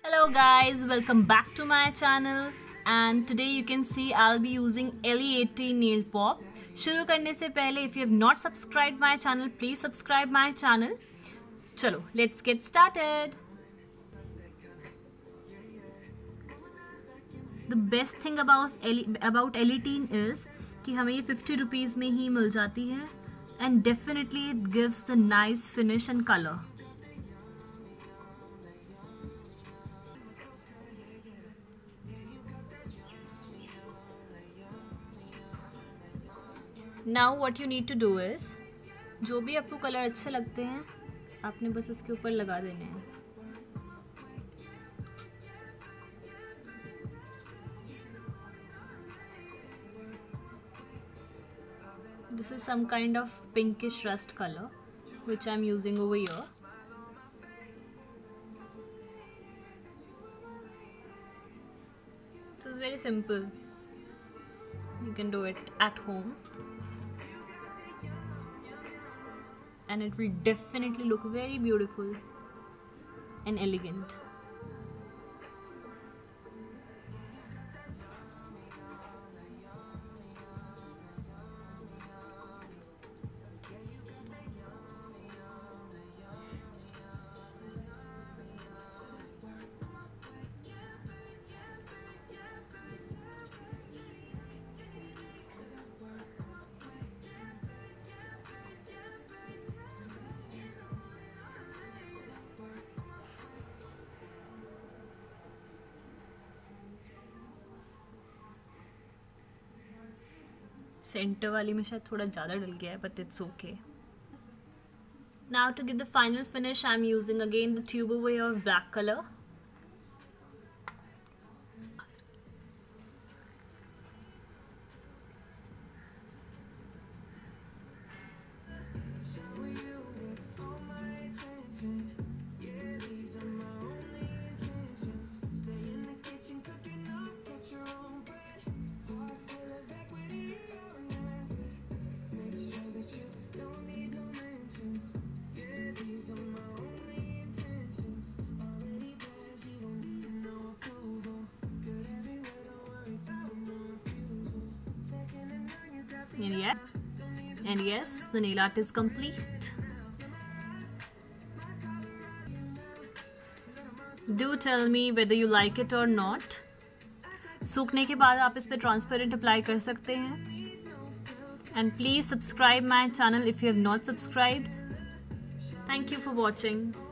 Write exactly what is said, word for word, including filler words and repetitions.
Hello guys, welcome back to my channel and today you can see I'll be using L E eighty nail pop. शुरू करने से पहले if you have not subscribed my channel, please subscribe my channel. चलो, let's get started. The best thing about about L E eighteen is कि हमें ये fifty rupees में ही मिल जाती है and definitely it gives the nice finish and color. Now what you need to do is जो भी आपको कलर अच्छे लगते हैं आपने बस इसके ऊपर लगा देने हैं. This is some kind of pinkish rust colour which I am using over here. This is very simple. You can do it at home and it will definitely look very beautiful and elegant. Centre वाली में शायद थोड़ा ज़्यादा dull गया है but it's okay. Now to give the final finish I am using again the tube over here of black colour. And yeah, and yes, the nail art is complete. Do tell me whether you like it or not. सूखने के बाद आप इस पे transparent apply कर सकते हैं. And please subscribe my channel if you have not subscribed. Thank you for watching.